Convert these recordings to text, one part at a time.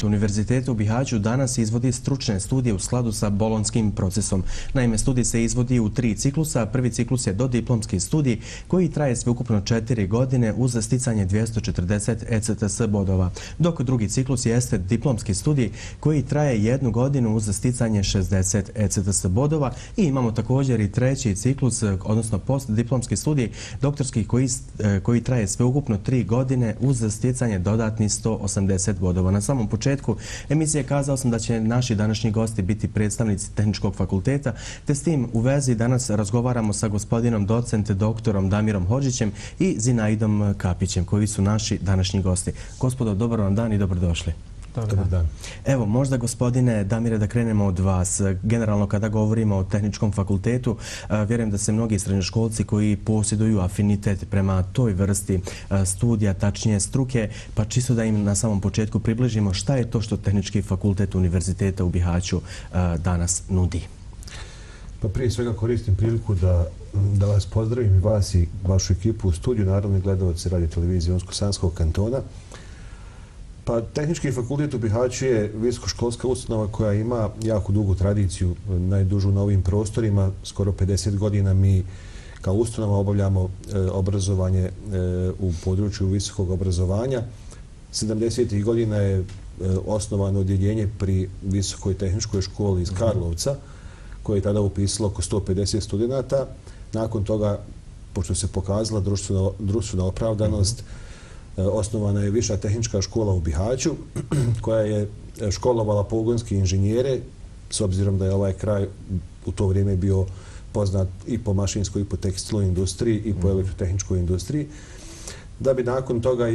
Univerziteta u Bihaću danas izvodi stručne studije u skladu sa bolonjskim procesom. Naime, studij se izvodi u 3 ciklusa. Prvi ciklus je dodiplomski studij koji traje sveukupno 4 godine uz sticanje 240 ECTS bodova, dok drugi ciklus jeste diplomski studij koji traje 1 godinu uz sticanje 60 ECTS bodova i imamo također i treći ciklus, odnosno postdiplomski studij doktorski koji traje sveukupno 3 godine uz stjecanje dodatnih 180 bodova. Na samom početku emisije kazao sam da će naši današnji gosti biti predstavnici Tehničkog fakulteta, te s tim u vezi danas razgovaramo sa gospodinom doktorom Damirom Hodžićem i Zinaidom Kapićem, koji su naši današnji gosti. Gospodo, dobar vam dan i dobrodošli. Dobar dan. Evo, možda gospodine Damire da krenemo od vas. Generalno kada govorimo o Tehničkom fakultetu, vjerujem da se mnogi srednjoškolci koji posjeduju afinitet prema toj vrsti studija, tačnije struke, pa čisto da im na samom početku približimo šta je to što Tehnički fakultet Univerziteta u Bihaću danas nudi. Pa prije svega koristim priliku da vas pozdravim i vas i vašu ekipu u studiju, naravno i gledalci radio televizije Unsko-Sanskog kantona. Pa Tehnički fakultet u Bihaću je visokoškolska ustanova koja ima jako dugu tradiciju, najdužu na ovim prostorima, skoro 50 godina mi kao ustanova obavljamo obrazovanje u području visokog obrazovanja. 70. godina je osnovano odjeljenje pri Visokoj tehničkoj školi iz Karlovca, koje je tada upisalo oko 150 studenata. Nakon toga, pošto se pokazala društvena opravdanost, osnovana je Viša tehnička škola u Bihaću, koja je školovala pogonske inženjere, s obzirom da je ovaj kraj u to vrijeme bio poznat i po mašinskoj, i po tekstilnoj industriji, i po elektrotehničkoj industriji. Da bi nakon toga,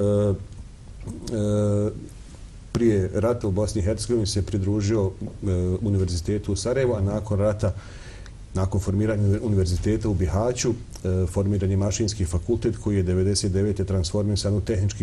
prije rata u Bosni i Hercegovini se pridružio Univerzitetu u Sarajevu, a nakon rata, nakon formiranja univerziteta u Bihaću, formiran je Mašinski fakultet koji je 1999. transformisan u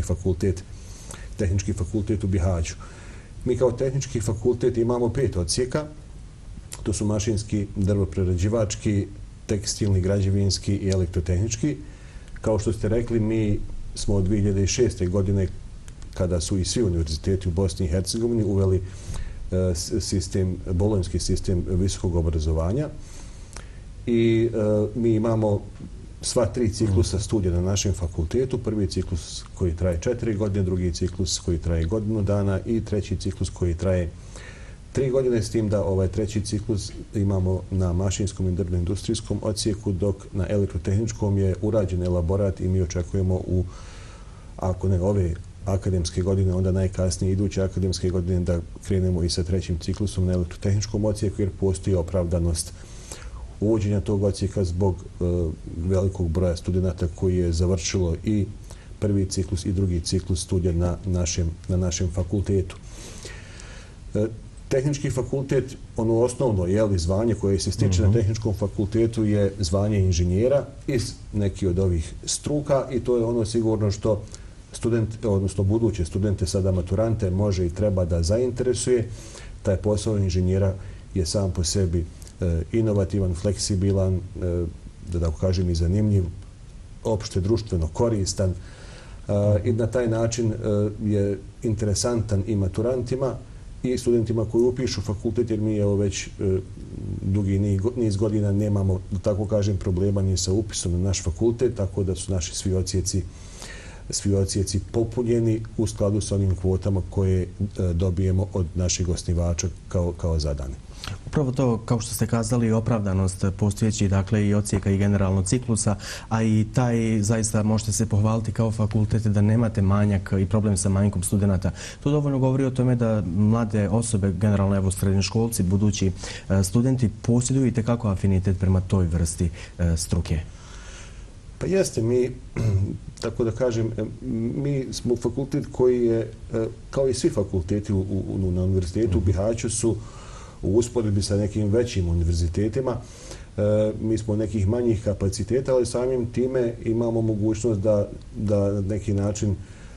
Tehnički fakultet u Bihaću. Mi kao Tehnički fakultet imamo 5 odsjeka. To su mašinski, drvoprerađivački, tekstilni, građevinski i elektrotehnički. Kao što ste rekli, mi smo od 2006. godine, kada su i svi univerziteti u Bosni i Hercegovini uveli bolonjski sistem visokog obrazovanja. I mi imamo sva 3 ciklusa studija na našem fakultetu. Prvi ciklus koji traje 4 godine, drugi ciklus koji traje godinu dana i treći ciklus koji traje 3 godine, s tim da ovaj treći ciklus imamo na mašinskom i drvno-industrijskom odsjeku, dok na elektrotehničkom je urađen elaborat i mi očekujemo ako ne ove akademske godine, onda najkasnije iduće akademske godine da krenemo i sa trećim ciklusom na elektrotehničkom odsjeku, jer postoji opravdanost uvođenja tog odsjeka zbog velikog broja studenta koji je završilo i prvi ciklus i drugi ciklus studija na našem fakultetu. Tehnički fakultet, ono osnovno zvanje koje se stiče na Tehničkom fakultetu je zvanje inženjera iz nekih od ovih struka i to je ono sigurno što student, odnosno buduće studente, sada maturante, može i treba da zainteresuje. Taj posao inženjera je sam po sebi inovativan, fleksibilan, da tako kažem i zanimljiv, opšte društveno koristan i na taj način je interesantan i maturantima i studentima koji upišu fakultet, jer mi već dugi niz godina nemamo, da tako kažem, problema ni sa upisom na naš fakultet, tako da su naši svi odsjeci popunjeni u skladu sa onim kvotama koje dobijemo od naših osnivača kao zadane. Upravo to, kao što ste kazali, opravdanost postojeći, dakle, i odsjeka i generalnog ciklusa, a i taj zaista možete se pohvaliti kao fakultet da nemate manjak i problem sa manjkom studenta. To dovoljno govori o tome da mlade osobe, generalno evo srednjoškolci, budući studenti, posjeduju i tekako afinitet prema toj vrsti struke. Pa jeste, mi, tako da kažem, mi smo fakultet koji je, kao i svi fakulteti na univerzitetu u Bihaću, su u usporedbi sa nekim većim univerzitetima. Mi smo nekih manjih kapaciteta, ali samim time imamo mogućnost da na neki način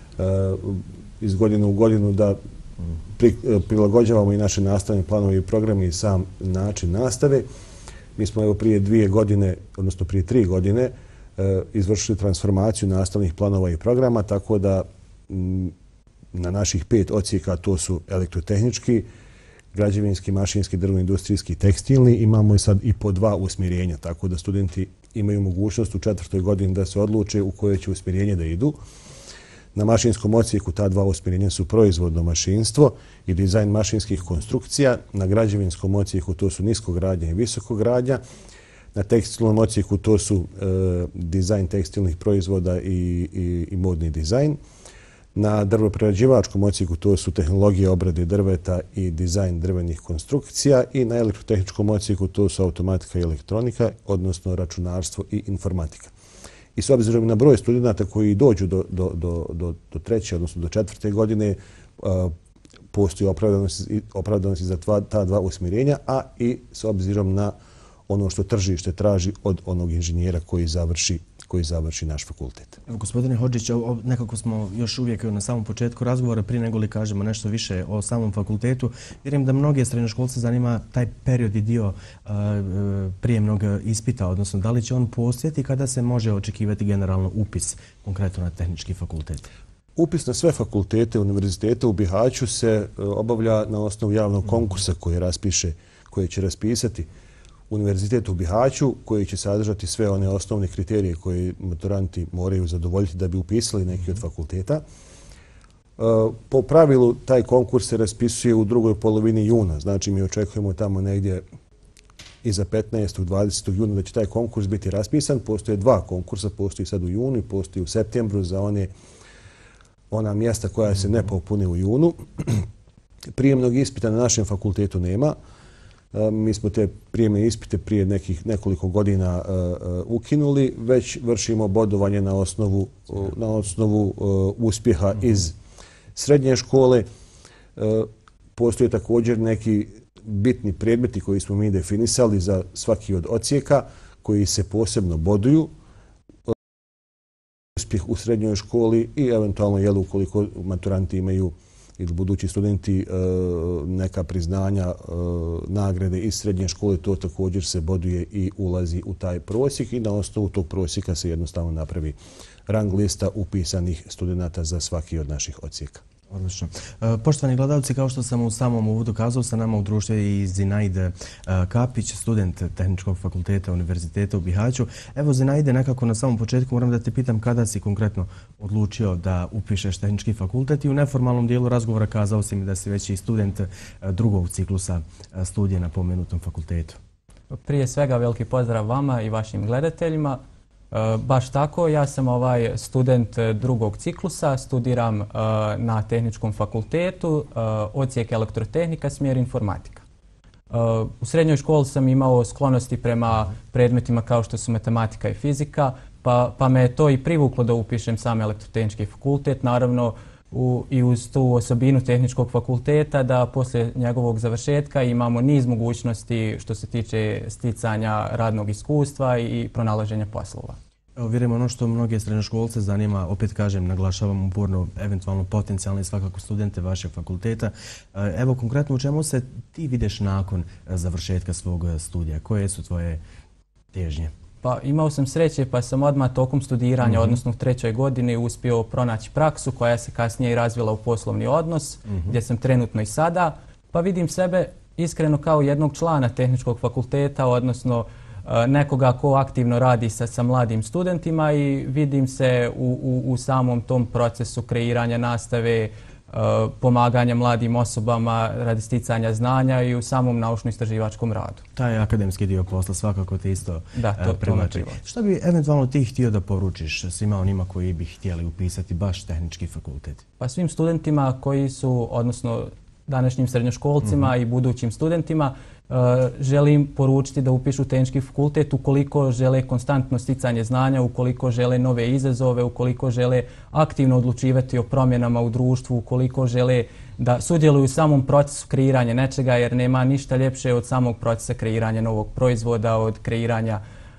iz godine u godinu da prilagođavamo i naše nastavne planove i programe i sam način nastave. Mi smo prije 2 godine, odnosno prije 3 godine, izvršili transformaciju nastavnih planova i programa, tako da na naših 5 odsjeka, to su elektrotehnički, građevinski, mašinski, drvno-industrijski, tekstilni. Imamo sad i po 2 usmjerenja, tako da studenti imaju mogućnost u 4. godini da se odluče u koje će usmjerenje da idu. Na mašinskom odsjeku ta 2 usmjerenja su proizvodno mašinstvo i dizajn mašinskih konstrukcija. Na građevinskom odsjeku to su niskogradnja i visokogradnja. Na tekstilnom odsjeku to su dizajn tekstilnih proizvoda i modni dizajn. Na drvoprerađivačkom odsjeku to su tehnologije obrade drveta i dizajn drvenih konstrukcija i na elektrotehničkom odsjeku to su automatika i elektronika, odnosno računarstvo i informatika. I s obzirom na broj studenta koji dođu do 3. odnosno do 4. godine, postoji opravdanosti za ta 2 usmjerenja, a i s obzirom na ono što tržište traži od onog inženjera koji završi naš fakultet. Evo, gospodine Hodžić, nekako smo još uvijek na samom početku razgovora, prije nego li kažemo nešto više o samom fakultetu. Vjerujem da mnoge srednjoškolce zanima taj period i dio prijemnog ispita, odnosno da li će on postojati kada se može očekivati generalno upis konkretno na tehnički fakultet? Upis na sve fakultete univerziteta u Bihaću se obavlja na osnovu javnog konkursa koje će raspisati Univerzitet u Bihaću, koji će sadržati sve one osnovne kriterije koje maturanti moraju zadovoljiti da bi upisali neki od fakulteta. Po pravilu taj konkurs se raspisuje u drugoj polovini juna, znači mi očekujemo tamo negdje iza 15. 20. juna da će taj konkurs biti raspisan. Postoje 2 konkursa, postoji sad u junu i postoji u septembru za ona mjesta koja se ne popune u junu. Prijemnog ispita na našem fakultetu nema. Mi smo te prijemne ispite prije nekoliko godina ukinuli, već vršimo bodovanje na osnovu uspjeha iz srednje škole. Postoje također neki bitni predmeti koji smo mi definisali za svaki od odsjeka koji se posebno boduju. Uspjeh u srednjoj školi i eventualno ukoliko maturanti imaju ili budući studenti neka priznanja, nagrade iz srednje škole, to također se boduje i ulazi u taj prosjek i na osnovu tog prosjeka se jednostavno napravi rang lista upisanih studenta za svaki od naših odsjeka. Odlično. Poštovani gledalci, kao što sam u samom uvodu kazao, sa nama u društvu je i Zinaide Kapić, student Tehničkog fakulteta Univerziteta u Bihaću. Evo, Zinaide, nekako na samom početku moram da te pitam kada si konkretno odlučio da upišeš Tehnički fakultet i u neformalnom dijelu razgovora kazao si mi da si već i student 2. ciklusa studija na pomenutom fakultetu. Prije svega veliki pozdrav vama i vašim gledateljima. Baš tako, ja sam student 2. ciklusa, studiram na Tehničkom fakultetu, odsjek elektrotehnika, smjer informatika. U srednjoj školi sam imao sklonosti prema predmetima kao što su matematika i fizika, pa me je to i privuklo da upišem sam elektrotehnički fakultet, naravno i uz tu osobinu Tehničkog fakulteta da poslije njegovog završetka imamo niz mogućnosti što se tiče sticanja radnog iskustva i pronalaženja poslova. Evo, vjerujem ono što mnoge srednjoškolce zanima, opet kažem, naglašavam uporno, eventualno potencijalne i svakako studente vašeg fakulteta. Evo, konkretno u čemu se ti vidiš nakon završetka svog studija? Koje su tvoje težnje? Pa imao sam sreće pa sam odmah tokom studiranja, odnosno u 3. godini, uspio pronaći praksu koja se kasnije i razvila u poslovni odnos, gdje sam trenutno i sada. Pa vidim sebe iskreno kao jednog člana Tehničkog fakulteta, odnosno nekoga ko aktivno radi sa mladim studentima i vidim se u samom tom procesu kreiranja nastave, pomaganja mladim osobama radi sticanja znanja i u samom naučno-istraživačkom radu. Taj akademski dio posla svakako te isto privlači. Što bi eventualno ti htio da poručiš svima onima koji bi htjeli upisati baš Tehnički fakultet? Pa svim studentima koji su, odnosno današnjim srednjoškolcima i budućim studentima, želim poručiti da upišu Tehnički fakultet ukoliko žele konstantno sticanje znanja, ukoliko žele nove izazove, ukoliko žele aktivno odlučivati o promjenama u društvu, ukoliko žele da sudjeluju u samom procesu kreiranja nečega, jer nema ništa ljepše od samog procesa kreiranja novog proizvoda, od kreiranja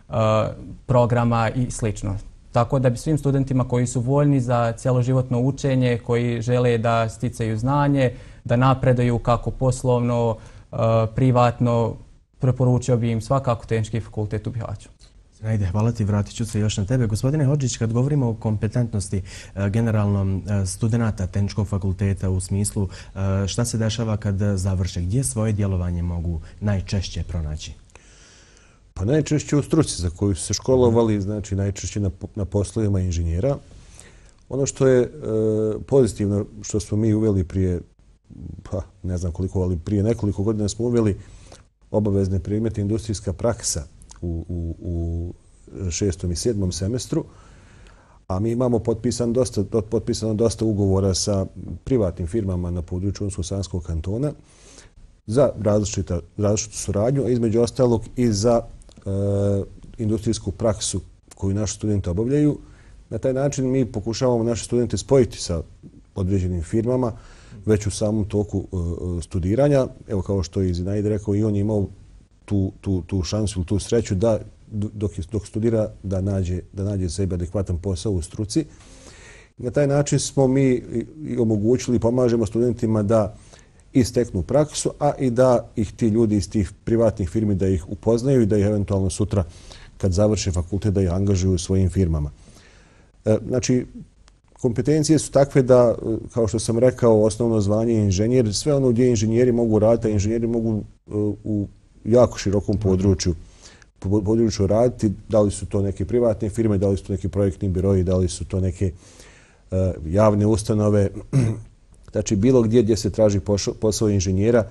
programa i sl. Tako da bi svim studentima koji su voljni za cjeloživotno učenje, koji žele da sticaju znanje, da napreduju kako poslovno, privatno, preporučio bi im svakako Tehnički fakultet u Bihaću. Ajde, hvala ti, vratit ću se još na tebe. Gospodine Hodžić, kad govorimo o kompetentnosti generalno studenta Tehničkog fakulteta u smislu šta se dešava kad završe, gdje svoje djelovanje mogu najčešće pronaći? Pa najčešće u struci za koju su se školovali, znači najčešće na poslovima inženjera. Ono što je pozitivno, što smo mi uveli prije, pa ne znam koliko, ali prije nekoliko godina smo uveli obavezne predmete industrijska praksa u 6. i 7. semestru, a mi imamo potpisano dosta ugovora sa privatnim firmama na području Unsko-Sanskog kantona za različitu suradnju, a između ostalog i za industrijsku praksu koju naši studenti obavljaju. Na taj način mi pokušavamo naše studente spojiti sa određenim firmama već u samom toku studiranja. Evo, kao što je Zinaida rekao, i on je imao tu šansu ili tu sreću da dok studira da nađe sebi adekvatan posao u struci. Na taj način smo mi omogućili i pomažemo studentima da isteknu praksu, a i da ih ti ljudi iz tih privatnih firmi da ih upoznaju i da ih eventualno sutra kad završe fakultet da ih angažuju u svojim firmama. Znači, kompetencije su takve da, kao što sam rekao, osnovno zvanje je inženjer. Sve ono gdje inženjeri mogu raditi, a inženjeri mogu u jako širokom području raditi. Da li su to neke privatne firme, da li su to neki projektni biroji, da li su to neke javne ustanove. Znači, bilo gdje se traži posao inženjera,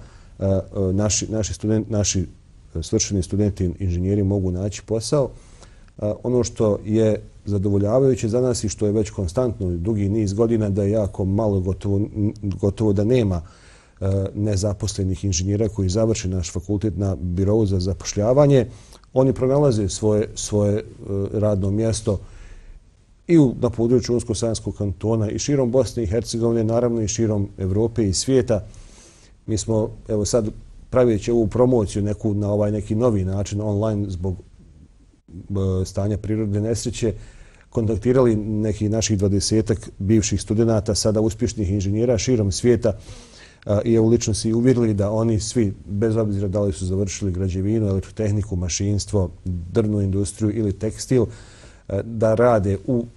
naši svršeni studenti inženjeri mogu naći posao. Ono što je zadovoljavajuće za nas i što je već konstantno dugi niz godina da je jako malo, gotovo da nema nezaposlenih inženjera koji završe naš fakultet na birou za zapošljavanje. Oni pronalaze svoje radno mjesto i na području Unsko-Sanskog kantona i širom Bosne i Hercegovine, naravno i širom Evrope i svijeta. Mi smo, evo sad, pravići ovu promociju na ovaj neki novi način online zbog stanja prirodne nesreće, kontaktirali nekih naših 20-ak bivših studenata, sada uspješnih inženjera širom svijeta i evo lično si uvjerili da oni svi, bez obzira da li su završili građevinu, elektrotehniku, mašinstvo, drvnu industriju ili tekstil, da rade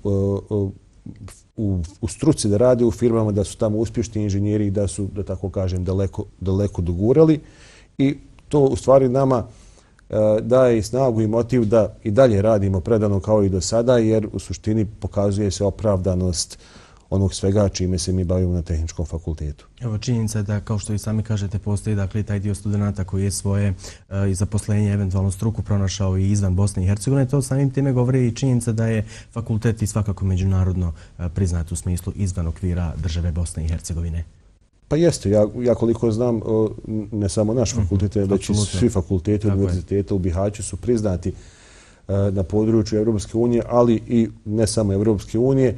u struci, da rade u firmama, da su tamo uspješni inženjeri i da su, da tako kažem, daleko dogurali. I to u stvari nama daje i snagu i motiv da i dalje radimo predano kao i do sada, jer u suštini pokazuje se opravdanost onog svega čime se mi bavimo na Tehničkom fakultetu. Evo, činjenica je da, kao što i sami kažete, postoji dakle taj dio studenta koji je svoje i zaposlenje, eventualno struku pronašao i izvan Bosne i Hercegovine. To samim time govori i činjenica da je fakultet i svakako međunarodno priznat u smislu izvan okvira države Bosne i Hercegovine. Pa jeste, ja koliko znam, ne samo naš fakultet, već i svi fakulteti univerziteta u Bihaću su priznati na području Evropske unije, ali i ne samo Evropske unije.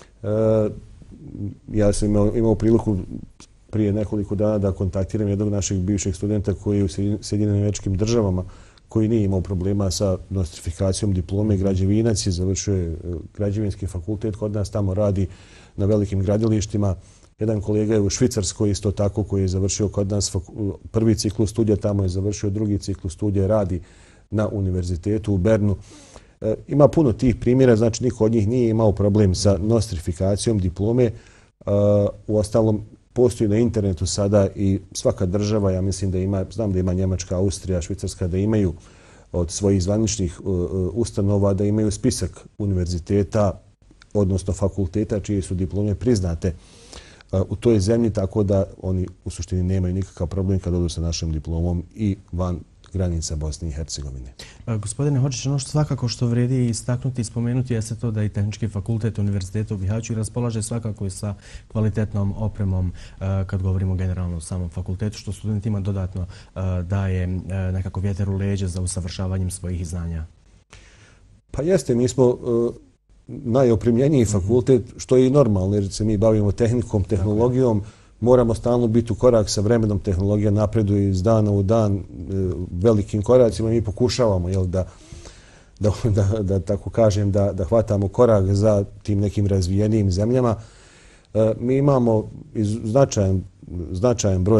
Ja sam imao priliku prije nekoliko dana da kontaktiram jednog našeg bivšeg studenta koji je u Sjedinjenim Američkim Državama, koji nije imao problema sa nostrifikacijom diplome, građevinac je, završio građevinski fakultet, kod nas tamo radi na velikim gradilištima. Jedan kolega je u Švicarskoj isto tako koji je završio kod nas prvi ciklus studija, tamo je završio drugi ciklus studija, radi na univerzitetu u Bernu. Ima puno tih primjera, znači niko od njih nije imao problem sa nostrifikacijom diplome. Uostalom, postoji na internetu sada i svaka država, ja mislim da ima, znam da ima Njemačka, Austrija, Švicarska, da imaju od svojih zvaničnih ustanova, da imaju spisak univerziteta, odnosno fakulteta čije su diplome priznate u toj zemlji, tako da oni u suštini nemaju nikakav problem kad odu sa našom diplomom i van granica Bosne i Hercegovine. Gospodine Hodžić, ono što svakako što vredi istaknuti i spomenuti je to da i Tehnički fakultet Univerziteta u Bihaću raspolaže svakako i sa kvalitetnom opremom kad govorimo generalno o samom fakultetu, što studentima dodatno daje nekako vjetar u leđa za usavršavanjem svojih znanja. Pa jeste, mi smo najopremljeniji fakultet, što je i normalno, jer se mi bavimo tehnikom, tehnologijom, moramo stalno biti u korak sa vremenom, tehnologija napreduje iz dana u dan velikim koracima i mi pokušavamo da tako kažem, da hvatamo korak za tim nekim razvijenijim zemljama. Mi imamo značajan broj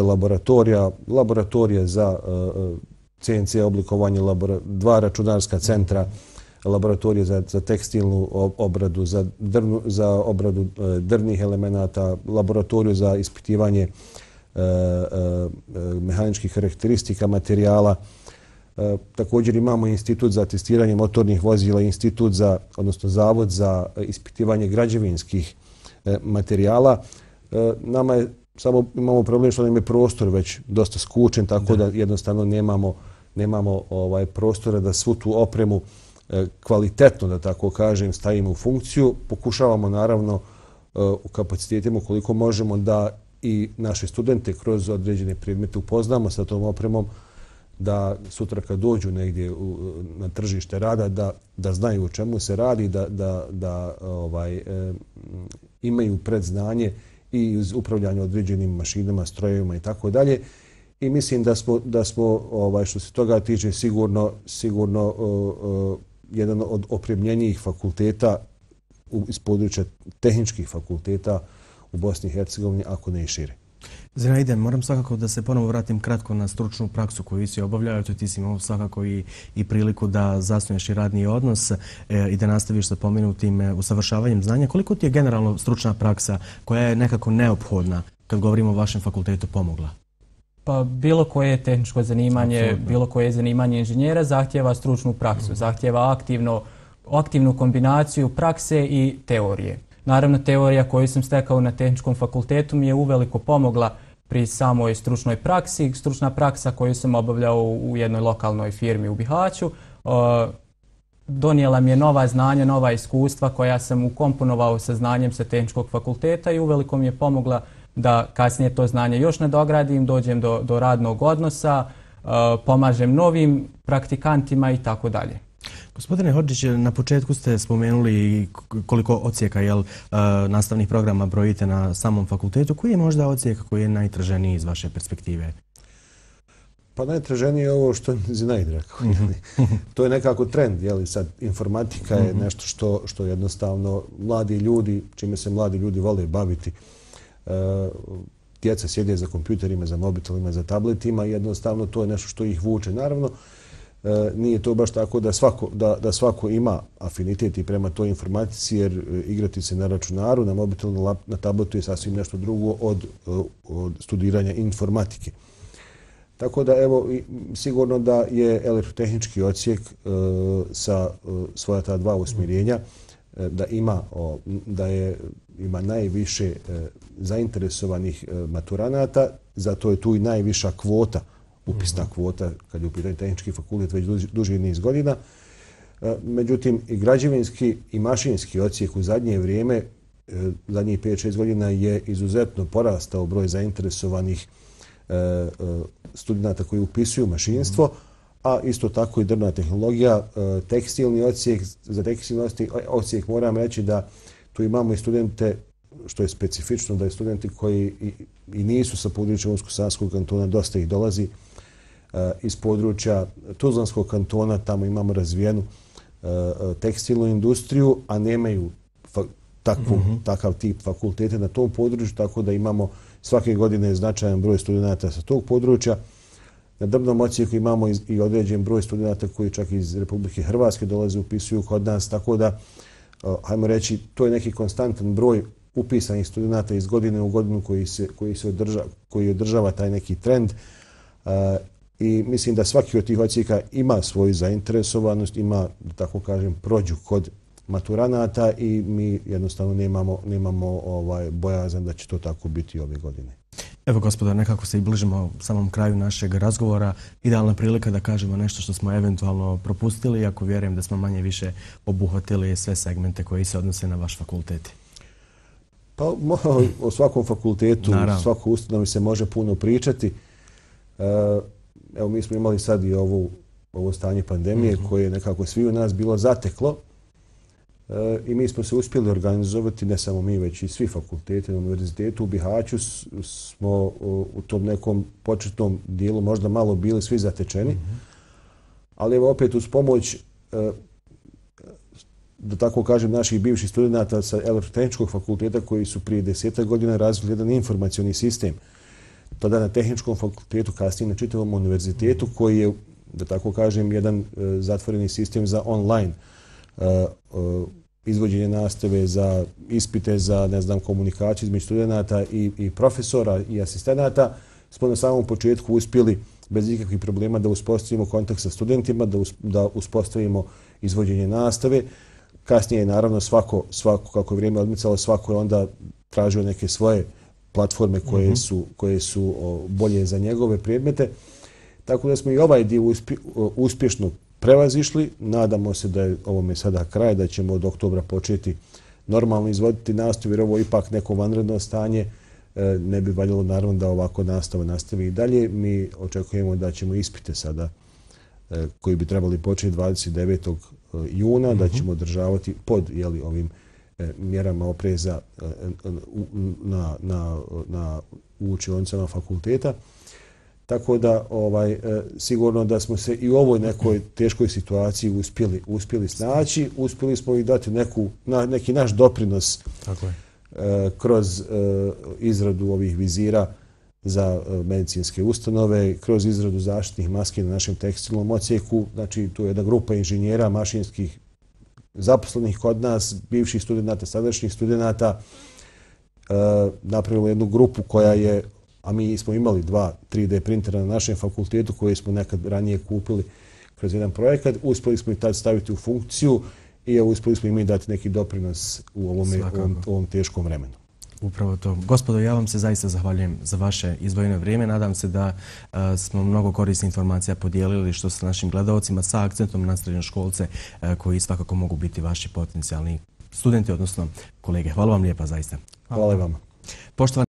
laboratorija za CNC oblikovanje, 2 računarska centra, laboratorije za tekstilnu obradu, za obradu drvnih elemenata, laboratoriju za ispitivanje mehaničkih karakteristika materijala. Također imamo institut za testiranje motornih vozila, odnosno zavod za ispitivanje građevinskih materijala. Nama je samo imamo problem što nam je prostor već dosta skučen, tako da jednostavno nemamo prostora da svu tu opremu kvalitetno, da tako kažem, stavimo u funkciju. Pokušavamo naravno u kapacitetima koliko možemo da i naše studente kroz određene predmete upoznamo sa tom opremom, da sutra kad dođu negdje na tržište rada da znaju o čemu se radi, da imaju predznanje i uz upravljanje određenim mašinama, strojevima i tako dalje. I mislim da smo što se toga tiče sigurno jedan od opremljenijih fakulteta iz područja tehničkih fakulteta u Bosni i Hercegovini, ako ne i šire. Zinaide, moram svakako da se ponovo vratim kratko na stručnu praksu koju si obavljao. Ti si imao svakako i priliku da zasnuješ i radni odnos i da nastaviš sa pomenutim usavršavanjem znanja. Koliko ti je generalno stručna praksa koja je nekako neophodna kad govorimo o vašem fakultetu pomogla? Pa bilo koje tehničko zanimanje, bilo koje zanimanje inženjera zahtjeva stručnu praksu, zahtjeva aktivnu kombinaciju prakse i teorije. Naravno, teorija koju sam stekao na tehničkom fakultetu mi je uveliko pomogla pri samoj stručnoj praksi. Stručna praksa koju sam obavljao u jednoj lokalnoj firmi u Bihaću donijela mi je nova znanja, nova iskustva koja sam ukomponovao sa znanjem sa tehničkog fakulteta i uveliko mi je pomogla da kasnije to znanje još nadogradim, dođem do radnog odnosa, pomažem novim praktikantima i tako dalje. Gospodine Hodžić, na početku ste spomenuli koliko odsjeka nastavnih programa brojite na samom fakultetu. Koji je možda odsjek koji je najtraženiji iz vaše perspektive? Pa najtraženije je ovo što je Zinaid rekao. To je nekako trend. Sad informatika je nešto što jednostavno mladi ljudi, čime se mladi ljudi vole baviti. Djeca sjede za kompjuterima, za mobitelima, za tabletima i jednostavno to je nešto što ih vuče. Naravno, nije to baš tako da svako ima afinitet i prema toj informatici, jer igrati se na računaru, na mobitelu, na tabletu je sasvim nešto drugo od studiranja informatike. Tako da, evo, sigurno da je elektrotehnički odsjek sa svoja ta dva usmjerenja, da ima najviše zainteresovanih maturanata, zato je tu i najviša kvota, upisna kvota, kad je u pitanju tehnički fakultet već duži niz godina. Međutim, i građevinski i mašinski odsjek u zadnje vrijeme, zadnjih 5-6 godina je izuzetno porastao broj zainteresovanih studenta koji upisuju mašinstvo, a isto tako i drvna tehnologija, tekstilni odsjek. Za tekstilni odsjek moram reći da tu imamo i studente, što je specifično, da je studenti koji i nisu sa područja Unsko-Sanskog kantona, dosta ih dolazi iz područja Tuzlanskog kantona, tamo imamo razvijenu tekstilnu industriju, a nemaju takav tip fakultete na tom području, tako da imamo svake godine značajan broj studenta sa tog područja. Na drvnom odsjeku imamo i određen broj studenta koji čak iz Republike Hrvatske dolaze, upisuju kod nas, tako da, hajmo reći, to je neki konstantan broj upisanih studenta iz godine u godinu koji održava taj neki trend. I mislim da svaki od tih odsjeka ima svoju zainteresovanost, ima, da tako kažem, prođu kod maturanata i mi jednostavno nemamo bojazan da će to tako biti ove godine. Evo, gospodo, nekako se i bližimo samom kraju našeg razgovora. Idealna prilika da kažemo nešto što smo eventualno propustili, iako vjerujem da smo manje više obuhvatili sve segmente koji se odnose na vaš fakultet. Pa o svakom fakultetu, svakoj ustanovi se može puno pričati. Evo, mi smo imali sad i ovo stanje pandemije koje je nekako svi u nas bilo zateklo i mi smo se uspjeli organizovati, ne samo mi, već i svi fakulteti na univerzitetu. U Bihaću smo u tom nekom početnom dijelu možda malo bili svi zatečeni, ali evo opet uz pomoć, da tako kažem, naših bivših studenta sa elektrotehničkog fakulteta koji su prije 10 godina razvili jedan informacioni sistem. Tada na tehničkom fakultetu, kasnije na čitavom univerzitetu, koji je, da tako kažem, jedan zatvoreni sistem za online izvođenje nastave, za ispite, za komunikaciju između studenata i profesora i asistenata, smo na samom početku uspjeli bez ikakvih problema da uspostavimo kontakt sa studentima, da uspostavimo izvođenje nastave. Kasnije je naravno svako kako je vrijeme odmicalo, svako je onda tražio neke svoje platforme koje su bolje za njegove predmete. Tako da smo i ovaj dio uspješno prevazišli. Nadamo se da je ovome sada kraj, da ćemo od oktobra početi normalno izvoditi nastavu, jer ovo je ipak neko vanredno stanje. Ne bi valjalo naravno da ovako nastava nastavi i dalje. Mi očekujemo da ćemo ispite sada koji bi trebali početi 29. juna, da ćemo održavati pod ovim mjerama opreza u učionicama fakulteta. Tako da sigurno da smo se i u ovoj nekoj teškoj situaciji uspjeli snaći. Uspjeli smo i dati neki naš doprinos kroz izradu ovih vizira za medicinske ustanove, kroz izradu zaštitnih maski na našem tekstilnom odsjeku. Znači, tu je jedna grupa inženjera mašinskih zaposlenih kod nas, bivših studenata, sadašnjih studenata, napravili jednu grupu koja je, a mi smo imali 2 3D printera na našem fakultetu koje smo nekad ranije kupili kroz jedan projekat. Uspjeli smo i tad staviti u funkciju i uspjeli smo i mi dati neki doprinos u ovom teškom vremenu. Upravo to. Gospodo, ja vam se zaista zahvaljujem za vaše izdvojeno vrijeme. Nadam se da smo mnogo korisnih informacija podijelili što sa našim gledalcima sa akcentom na srednjoškolce koji svakako mogu biti vaši potencijalni studenti, odnosno kolege. Hvala vam lijepa zaista. Hvala i vama.